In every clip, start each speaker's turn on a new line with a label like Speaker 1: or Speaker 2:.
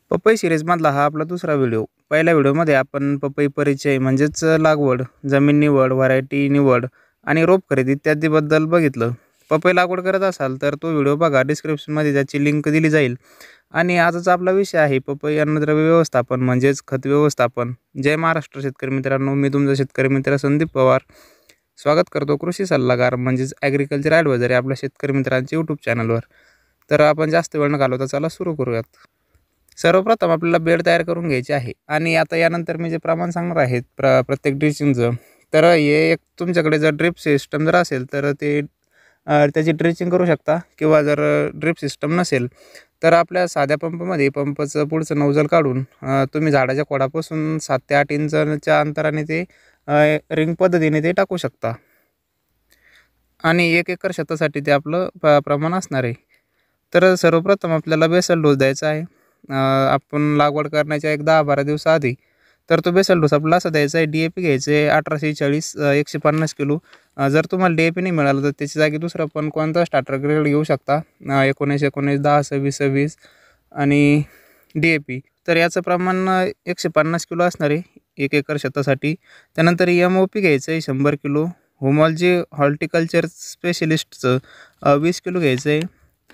Speaker 1: पपई सीरीजमधला हा आपला दुसरा व्हिडिओ. पहिल्या व्हिडिओमध्ये आपण पपई परिचय म्हणजेच लागवड, जमीन निवड, व्हरायटी निवड आणि रोप खरेदी इत्यादीबद्दल बघितलं. पपई लागवड करत असाल तर तो व्हिडिओ बघा, डिस्क्रिप्शनमध्ये त्याची लिंक दिली जाईल. आणि आजचा आपला विषय आहे पपई अन्नद्रव्य व्यवस्थापन म्हणजेच खत व्यवस्थापन. जय महाराष्ट्र शेतकरी मित्रांनो, मी तुमचा शेतकरी मित्र संदीप पवार स्वागत करतो कृषी सल्लागार म्हणजेच ॲग्रिकल्चर ॲडवायझर आपल्या शेतकरी मित्रांच्या यूट्यूब चॅनलवर. तर आपण जास्त वेळ न घालवता चला सुरू करूयात. सर्वप्रथम आपल्याला बेड तयार करून घ्यायचे आहे आणि आता यानंतर मी जे प्रमाण सांगणार आहे प्रत्येक ड्रिचिंगचं, तर हे एक तुमच्याकडे जर ड्रिप सिस्टम जर असेल तर ते त्याची ड्रिचिंग करू शकता, किंवा जर ड्रिप सिस्टम नसेल तर आपल्या साध्या पंपामध्ये पंपाचं पुढचं नोझल काढून तुम्ही झाडाच्या खोडापासून 7 ते 8 इंचाच्या अंतराने ते रिंग पद्धतीने ते टाकू शकता. आणि 1 एकर शेतासाठी ते आपलं प्रमाण असणार आहे. तर सर्वप्रथम आपल्याला बेसल डोस द्यायचा आहे. आपण लागवड करण्याच्या एक 10-12 दिवसाआधी. तर तो बेसल डोस आपल्याला असा द्यायचा आहे, DAP घ्यायचं आहे 1840 150 किलो. जर तुम्हाला DAP नाही मिळालं तर त्याच्या जागी दुसरा पण कोणता स्टार्टर ग्रेड घेऊ शकता, 19-19 10-26-26 आणि DAP. तर याचं प्रमाण 150 किलो असणार आहे 1 एकर शेतासाठी. त्यानंतर MOP घ्यायचं आहे 100 किलो. होमॉलजी हॉर्टिकल्चर स्पेशलिस्टचं 20 किलो घ्यायचं आहे.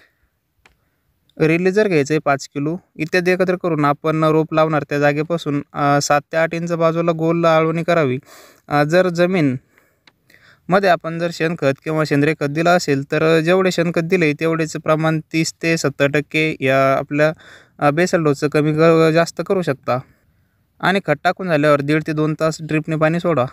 Speaker 1: रिलीजर घ्यायचं आहे 5 किलो. इत्यादी एकत्र करून आपण रोप लावणार त्या जागेपासून 7 ते 8 इंच बाजूला गोल आळवणी करावी. जर जमीन मध्ये आपण जर शेणखत किंवा सेंद्रिय खत दिलं असेल तर जेवढे शेणखत दिले तेवढेच प्रमाण 30 ते 70% या आपल्या बेसल डोसचं कमी जास्त करू शकता. आणि खत टाकून झाल्यावर 1.5 ते 2 तास ड्रिपने पाणी सोडा.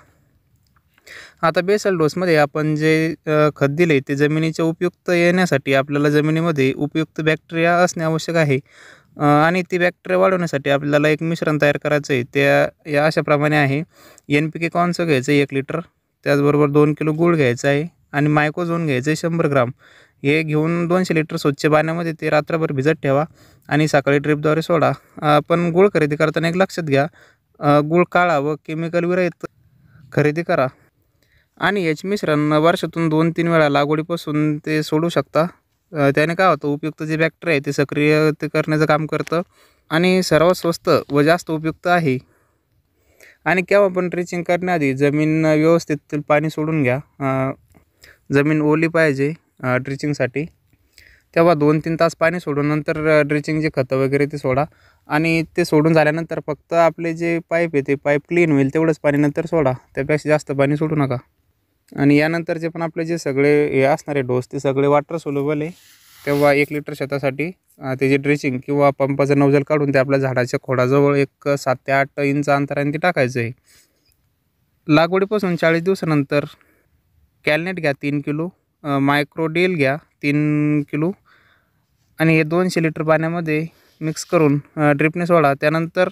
Speaker 1: आता बेसल डोसमध्ये आपण जे खत दिले ते जमिनीच्या उपयुक्त येण्यासाठी आपल्याला जमिनीमध्ये उपयुक्त बॅक्टेरिया असणे आवश्यक आहे. आणि ती बॅक्टेरिया वाढवण्यासाठी आपल्याला एक मिश्रण तयार करायचं आहे. या अशाप्रमाणे आहे. NPK कॉर्नचं घ्यायचं 1 लिटर. त्याचबरोबर 2 किलो गूळ घ्यायचा आहे आणि मायकोझोन घ्यायचं आहे 100 ग्राम. हे घेऊन 200 लिटर स्वच्छ पाण्यामध्ये ते रात्रभर भिजत ठेवा आणि सकाळी ड्रिपद्वारे सोडा. पण गूळ खरेदी करताना एक लक्षात घ्या, गूळ काळा व केमिकल विरहित खरेदी करा. आणि याचे मिश्रण वर्षातून 2-3 वेळा लागवडीपासून ते सोडू शकता. त्याने काय होतं, उपयुक्त जे बॅक्टेरिया आहे ते सक्रिय करण्याचं काम करतं आणि सर्वात स्वस्त व जास्त उपयुक्त आहे. आणि केव्हा पण ड्रिचिंग करण्याआधी जमीन व्यवस्थित पाणी सोडून घ्या. जमीन ओली पाहिजे ड्रिचिंगसाठी. तेव्हा 2-3 तास पाणी सोडून नंतर ड्रिचिंगचे खतं वगैरे ते सोडा. आणि ते सोडून झाल्यानंतर फक्त आपले जे पाईप आहे ते पाईप क्लीन होईल तेवढंच पाणी नंतर सोडा, त्यापेक्षा जास्त पाणी सोडू नका. आणि यानंतरचे पण आपले जे सगळे हे असणारे डोस ते सगळे वॉटर सोल्युबल आहे. तेव्हा 1 लिटर शेतासाठी त्याची ड्रिचिंग किंवा पंपाचं नोझल काढून ते आपल्या झाडाच्या खोडाजवळ एक 7 ते 8 इंच अंतराने ते टाकायचं आहे. लागवडीपासून 40 दिवसानंतर कॅलनेट घ्या 3 किलो. मायक्रोडेल घ्या 3 किलो आणि हे 200 लिटर पाण्यामध्ये मिक्स करून ड्रिपने सोडा. त्यानंतर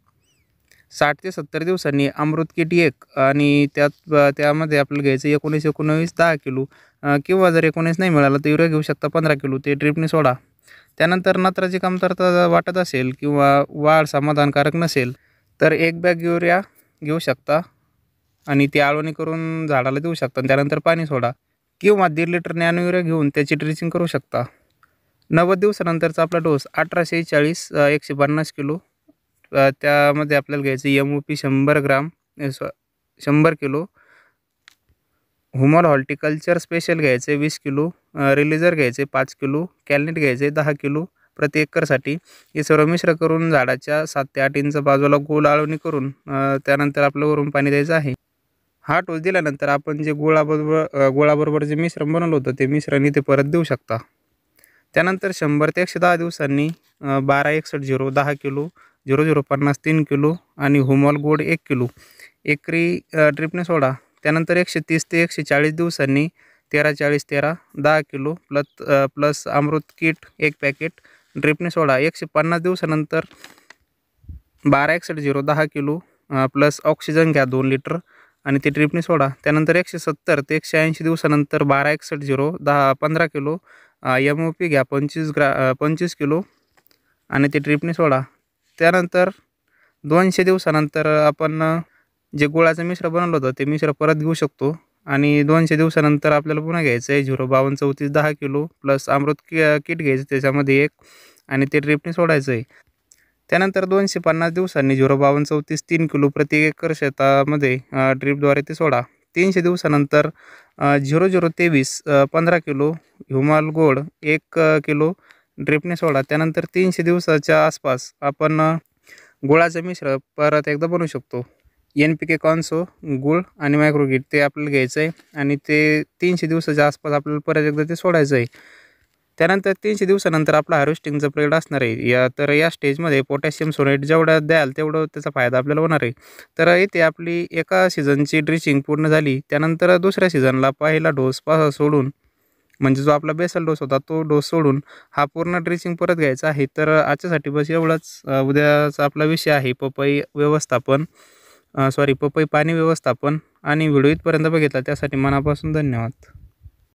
Speaker 1: 60 ते 70 दिवसांनी अमृत किट 1 आणि त्यामध्ये आपल्याला घ्यायचं 19-19 10 किलो. किंवा जर 19 नाही मिळालं तर युरिया घेऊ शकता 15 किलो. ते ड्रिपने सोडा. त्यानंतर नत्राची कमतरता वाटत असेल किंवा वाढ समाधानकारक नसेल तर 1 बॅग युरिया घेऊ शकता आणि ती आळवणी करून झाडाला देऊ शकता. त्यानंतर पाणी सोडा. किंवा 1.5 लिटर नॅनो युरिया घेऊन त्याची ड्रिचिंग करू शकता. 90 दिवसानंतरचा आपला डोस 1840 150 किलो. त्यामध्ये आपल्याला घ्यायचं MOP 100 ग्राम 100 किलो. हुमॉल हॉर्टिकल्चर स्पेशल घ्यायचे 20 किलो. रिलीजर घ्यायचे 5 किलो. कॅलनेट घ्यायचे 10 किलो प्रति एकरसाठी. हे सर्व मिश्र करून झाडाच्या 7 ते 8 इंच बाजूला गोल आळवणी करून त्यानंतर आपलं वरून पाणी द्यायचं आहे. हा डोस दिल्यानंतर आपण जे गोळाबरोबर जे मिश्रण बनवलं होतं ते मिश्रण इथे परत देऊ शकता. त्यानंतर 100 ते 110 दिवसांनी 12-61-0 10 किलो, 0050 3 किलो आणि हुमॉल गोल्ड 1 किलो एकरी ड्रिपने सोडा. त्यानंतर 130 ते 140 दिवसांनी 13-40-13 10 kilo plus Amrit kit 1 packet ड्रिपने सोडा. 150 दिवसानंतर 12-61-0 10 किलो प्लस ऑक्सिजन घ्या 2 लिटर आणि ते ड्रिपने सोडा. त्यानंतर 170 ते 180 दिवसानंतर 12-61-0 15 किलो MOP घ्या 25 किलो आणि ते ड्रिपने सोडा. त्यानंतर 200 दिवसानंतर आपण जे गुळाचं मिश्र बनवलं होतं ते मिश्र परत घेऊ शकतो. आणि 200 दिवसानंतर आपल्याला पुन्हा घ्यायचं आहे 052-34 10 किलो प्लस अमृत किट घ्यायचं त्याच्यामध्ये 1 आणि ते ड्रिपने सोडायचं आहे. त्यानंतर 250 दिवसांनी 05234 3 किलो प्रति एकर शेतामध्ये ड्रीपद्वारे ते सोडा. 300 दिवसानंतर 0023 15 किलो ह्युमाल गोल्ड 1 किलो ड्रिपने सोडा. त्यानंतर 300 दिवसाच्या आसपास आपण गुळाचं मिश्र परत एकदा बनवू शकतो. NPK कॉन्सो, गूळ आणि मायक्रोकिट ते आपल्याला घ्यायचं आहे आणि ते 300 दिवसाच्या आसपास आपल्याला परत एकदा ते सोडायचं आहे. त्यानंतर 300 दिवसानंतर आपला हार्वेस्टिंगचा पिरियड असणार आहे. या स्टेजमध्ये पोटॅशियम सोनेट जेवढं द्याल तेवढं त्याचा फायदा आपल्याला होणार आहे. तर इथे आपली एका सीझनची ड्रिचिंग पूर्ण झाली. त्यानंतर दुसऱ्या सीझनला पहिला डोस सोडून, म्हणजे जो आपला बेसल डोस होता तो डोस सोडून हा पूर्ण ड्रिचिंग परत घ्यायचा आहे. तर आजच्यासाठी बस एवढंच. उद्याचा आपला विषय आहे पपई पपई पाणी व्यवस्थापन. आणि व्हिडिओ इथपर्यंत बघितला त्यासाठी मनापासून धन्यवाद.